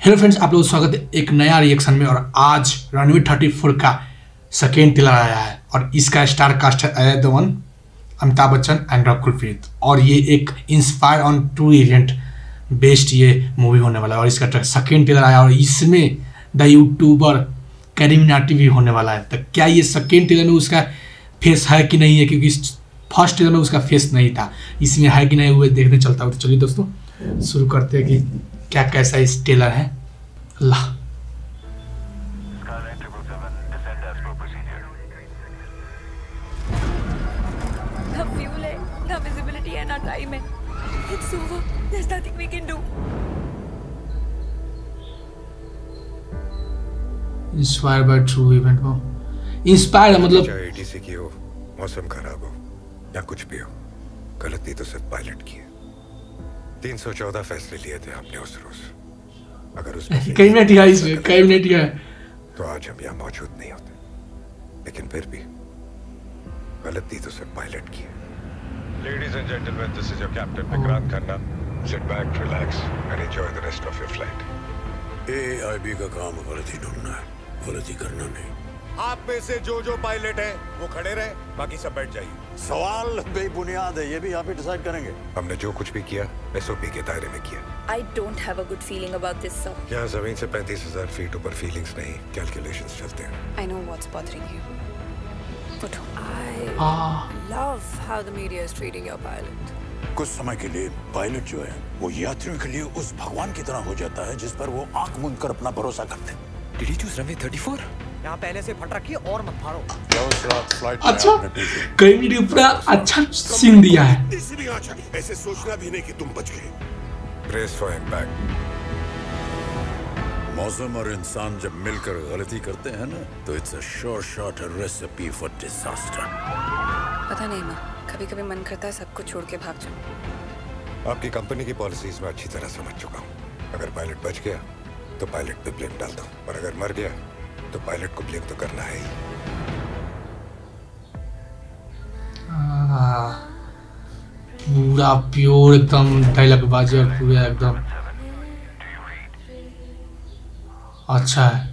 Hello friends, आप लोगों का स्वागत है एक नया रिएक्शन में। और आज रणवीर 34 का सेकेंड ट्रेलर आया है और इसका स्टार कास्ट है अजय देवगन, अमिताभ बच्चन एंड रकुल प्रीत। और ये एक inspire on true event based ये मूवी होने वाला है। और इसका सेकेंड ट्रेलर आया और इसमें द यूट्यूबर कैरी मिनाटी भी होने वाला है। तो क्या ये सेकेंड ट्रेलर में उसका फेस है कि नहीं है, क्योंकि फर्स्ट ट्रेलर में उसका फेस नहीं था, इसमें है कि नहीं हुए देखने चलता हो। तो चलिए दोस्तों शुरू करते हैं कि क्या कैसा इस ट्रेलर है। अल्लाह ना फ्यूल है, ना विजिबिलिटी है, ना टाइम है। It's over. There's nothing we can do. Inspire by true event को इंस्पायर मतलब चाहे एटीसी की हो, मौसम खराब हो या कुछ भी हो, गलती तो सिर्फ पायलट की है। 314 फैसले लिए थे आपने उस रोज। अगर उसमें कई मिनट है इसमें, कई मिनट है तो आज हम यहाँ मौजूद नहीं होते। लेकिन फिर भी गलती तो सिर्फ पायलट की है। Ladies and gentlemen, this is your captain Vikrant Khanna. Sit back, relax and enjoy the rest of your flight. AIB का काम गलती ढूंढना है, गलती करना नहीं। आप में से जो पायलट है वो खड़े रहे, बाकी सब बैठ जाइए। सवाल बेबुनियाद है, ये भी आप ही डिसाइड करेंगे। हमने जो कुछ भी किया SOP के दायरे में किया। I don't have a good feeling about this, sir. यहाँ जमीन से 35,000 फीट ऊपर फीलिंग्स नहीं, कैलकुलेशंस चलते हैं। I know what's bothering you. But I Ah. love how the media is treating your pilot. कुछ समय के लिए पायलट जो है वो यात्रियों के लिए उस भगवान की तरह हो जाता है जिस पर वो आंख मूंद कर अपना भरोसा करते हैं। Did you choose runway 34? यहाँ पहले से फट रखी और मत फाड़ो। उस रात फ्लाइट अच्छा कई मिनट पूरा अच्छा सीन दिया है। इसलिए अच्छा ऐसे सोचना भी नहीं कि तुम बच गए। Brace for impact. मौसम और इंसान जब मिलकर गलती करते हैं ना, तो it's a sure shot recipe for disaster. पता नहीं माँ, कभी-कभी मन करता है सबको छोड़ के भाग जाऊँ। आपकी कंपनी की पॉलिसीज में अच्छी तरह समझ चुका हूँ। अगर पायलट बच गया तो पायलट पे ब्लेम डालता हूँ, और अगर मर गया तो पायलट को ब्लेम तो करना है ही। पूरा प्योर एकदम डायलॉग बाजी और पूरा एकदम अच्छा है।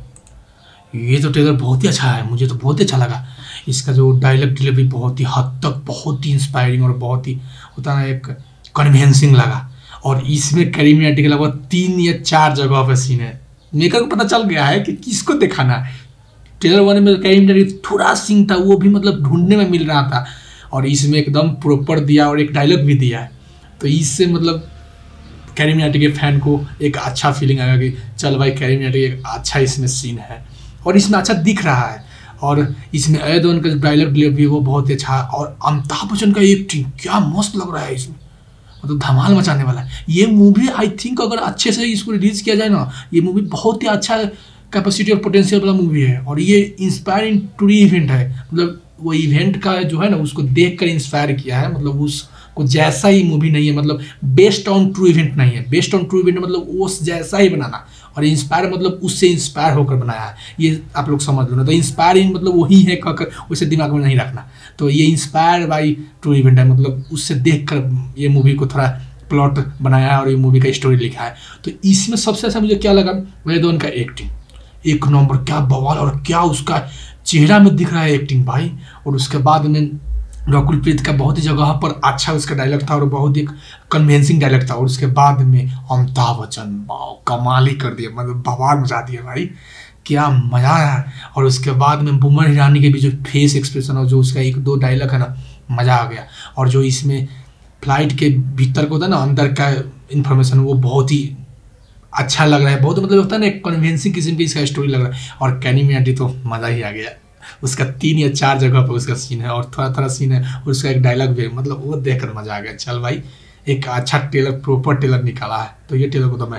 ये तो ट्रेलर बहुत ही अच्छा है, मुझे तो बहुत अच्छा लगा। इसका जो डायलॉग डिलीवरी बहुत ही हद तक बहुत ही इंस्पायरिंग और बहुत ही होता ना एक कन्विंसिंग लगा। और इसमें कैरी मिनाटी के लगभग 3 या 4 जगह पे सीन है। मेकर को पता चल गया है कि किसको दिखाना है। ट्रेलर 1 में कैरी मिनाटी थोड़ा सीन था, वो भी मतलब ढूंढने में मिल रहा था, और इसमें एकदम प्रॉपर दिया और एक डायलॉग भी दिया है। तो इससे मतलब कैरी मिनाटी के फैन को एक अच्छा फीलिंग आएगा कि चल भाई कैरी मिनाटी एक अच्छा इसमें सीन है और इसमें अच्छा दिख रहा है। और इसमें अजय देवगन का डायलॉग डिलीवरी वो बहुत ही अच्छा है। और अमिताभ बच्चन का एक्टिंग क्या मस्त लग रहा है इसमें, मतलब धमाल मचाने वाला है। ये मूवी आई थिंक अगर अच्छे से इसको रिलीज किया जाए ना, ये मूवी बहुत ही अच्छा कैपेसिटी और पोटेंशियल वाला मूवी है। और ये इंस्पायर इन ट्रू इवेंट है, मतलब वो इवेंट का जो है ना उसको देख कर इंस्पायर किया है। मतलब उसको जैसा ही मूवी नहीं है, मतलब बेस्ड ऑन ट्रू इवेंट नहीं है। बेस्ड ऑन ट्रू इवेंट मतलब उस जैसा ही बनाना, और इंस्पायर मतलब उससे इंस्पायर होकर बनाया है। ये आप लोग समझ लो ना। तो इंस्पायर इन मतलब वही है कहकर उसे दिमाग में नहीं रखना। तो ये इंस्पायर बाई ट्रू इवेंट है, मतलब उससे देख कर ये मूवी को थोड़ा प्लॉट बनाया है और ये मूवी का स्टोरी लिखा है। तो इसमें सबसे अच्छा मुझे क्या लगा, अजय देवगन का एक्टिंग एक नंबर, क्या बवाल और क्या उसका चेहरा में दिख रहा है एक्टिंग भाई। और उसके बाद में रकुल प्रीत का बहुत ही जगह पर अच्छा उसका डायलॉग था और बहुत ही कन्विंसिंग डायलॉग था। और उसके बाद में अमिताभ बच्चन कमाल ही कर दिया, मतलब बवाल मचा दिया भाई, क्या मजा आया। और उसके बाद में बुमर ईरानी के भी जो फेस एक्सप्रेशन और जो उसका 1-2 डायलॉग है ना, मज़ा आ गया। और जो इसमें फ्लाइट के भीतर को होता है ना, अंदर का इन्फॉर्मेशन, वो बहुत ही अच्छा लग रहा है। बहुत मतलब होता है ना एक कन्विंसिंग किस्म की इसका स्टोरी लग रहा है। और कैरी मिनाटी तो मज़ा ही आ गया, उसका 3 या 4 जगह पर उसका सीन है और थोड़ा सीन है और उसका एक डायलॉग भी, मतलब वो देखकर मजा आ गया। चल भाई एक अच्छा ट्रेलर, प्रॉपर ट्रेलर निकाला है। तो ये ट्रेलर को तो मैं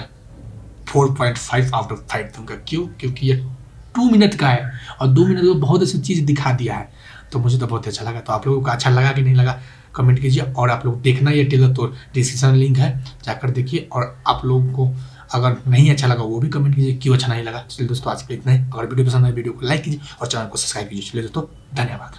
4.5 आउट ऑफ 5 दूंगा। क्यों? क्योंकि ये 2 मिनट का है और 2 मिनट में बहुत ऐसी चीज़ दिखा दिया है। तो मुझे तो बहुत अच्छा लगा। तो आप लोगों को अच्छा लगा कि नहीं लगा कमेंट कीजिए। और आप लोग देखना ये ट्रेलर तो डिस्क्रिप्शन में लिंक है, जाकर देखिए। और आप लोगों को अगर नहीं अच्छा लगा वो भी कमेंट कीजिए क्यों अच्छा नहीं लगा। चलिए दोस्तों आज के लिए इतना ही। अगर वीडियो पसंद आए वीडियो को लाइक कीजिए और चैनल को सब्सक्राइब कीजिए। चलिए दोस्तों धन्यवाद।